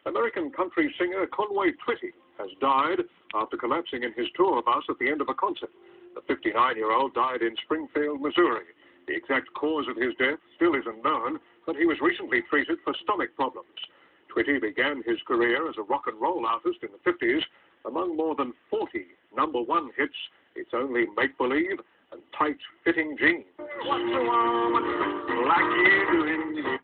American country singer Conway Twitty has died after collapsing in his tour bus at the end of a concert. The 59-year-old died in Springfield, Missouri. The exact cause of his death still isn't known, but he was recently treated for stomach problems. Twitty began his career as a rock and roll artist in the 50s. Among more than 40 #1 hits, It's Only Make Believe and Tight Fitting Jeans. What's a woman like you doing?